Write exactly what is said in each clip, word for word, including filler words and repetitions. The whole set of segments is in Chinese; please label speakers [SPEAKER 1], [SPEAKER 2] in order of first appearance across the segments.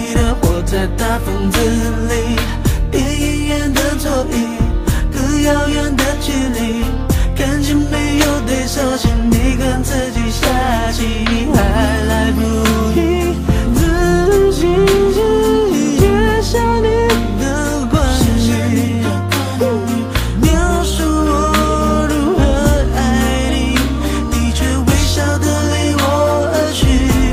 [SPEAKER 1] 你的活在大房子里，电影院的座椅，隔遥远的距离，感情没有对手戏，你跟自己下棋，还来不及自己揭晓你的关系，描述我如何爱你，你却微笑的离我而去。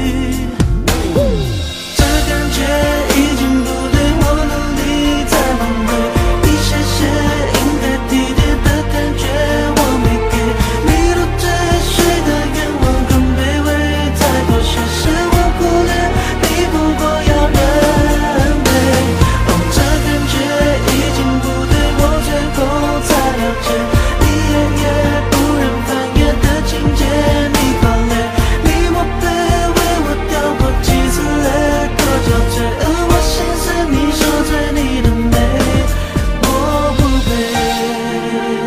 [SPEAKER 1] 这感觉已经不对，我努力在挽回一些些应该体贴的感觉，我没给你入赘水的愿望更卑微，再多些事我忽略，你不过要认赔。哦，这感觉已经不对，我最后才了解，一页页不忍翻阅的情节，你暴雷，你默背，为我掉过几次泪，多憔悴，而我心思你受罪，你的美我不配。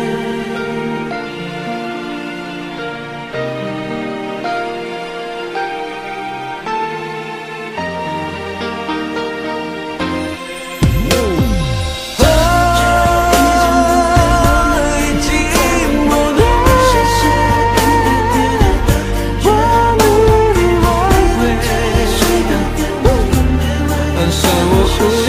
[SPEAKER 1] 我努力挽回，但是我不